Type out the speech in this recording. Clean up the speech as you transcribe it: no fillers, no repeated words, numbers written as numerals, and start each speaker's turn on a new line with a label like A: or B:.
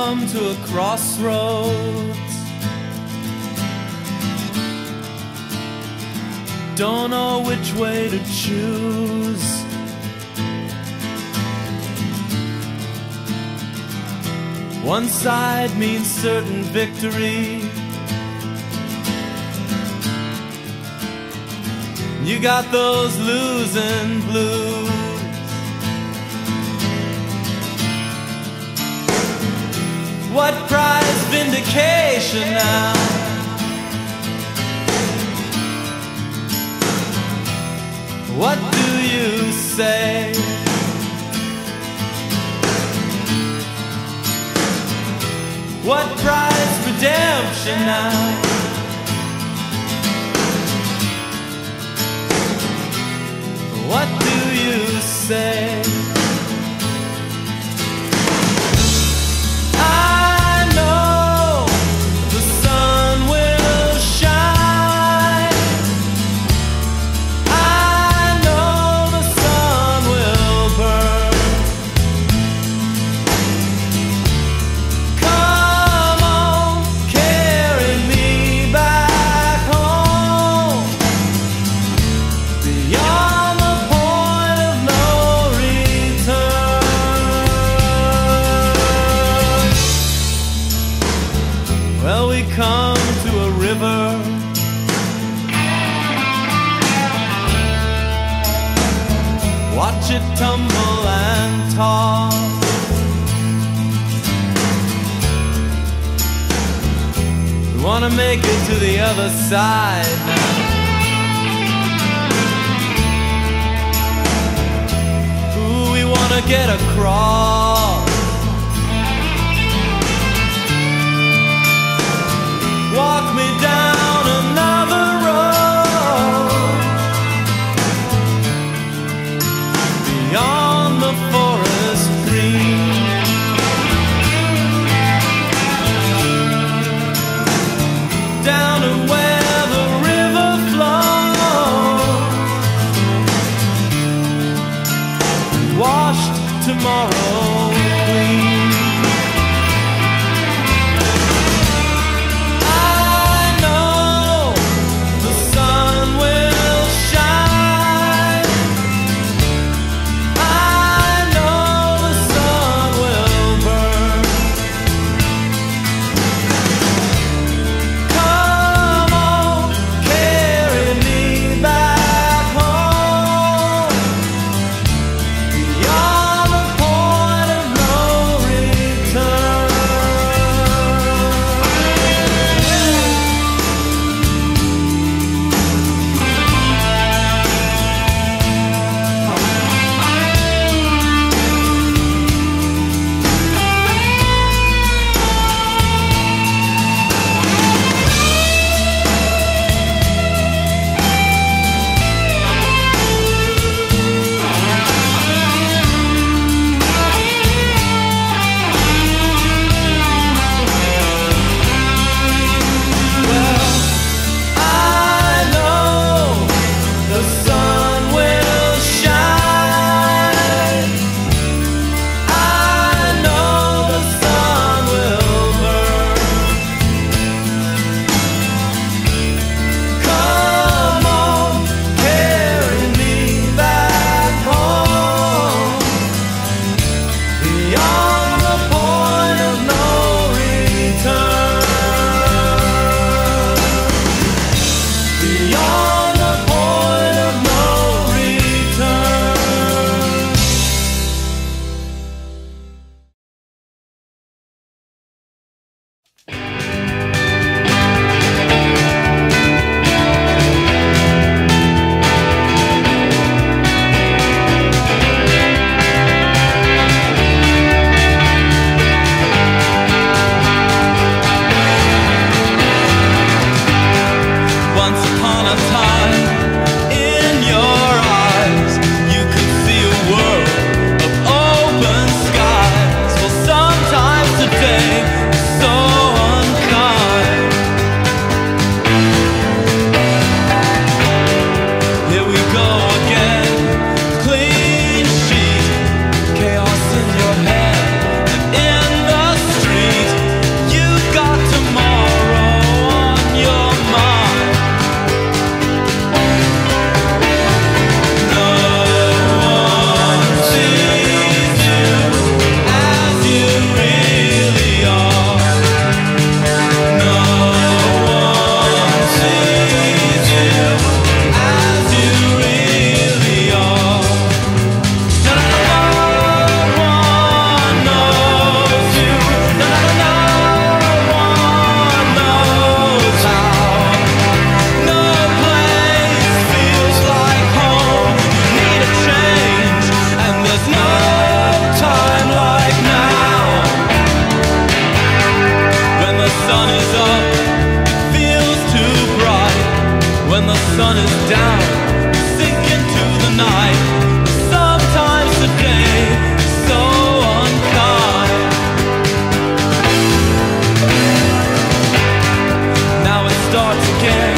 A: come to a crossroads. Don't know which way to choose. One side means certain victory. You got those losing blues. What prize vindication now? What do you say? What prize redemption now? What do you say? Well, we come to a river. Watch it tumble and toss. We wanna make it to the other side now. Ooh, we wanna get across. Walk me down another road, beyond the forest green, down to where the river flows, washed tomorrow clean.
B: Chaos in your head and in the street.
A: sun is down, sink into the night. Sometimes the day is so unkind. Now it starts again.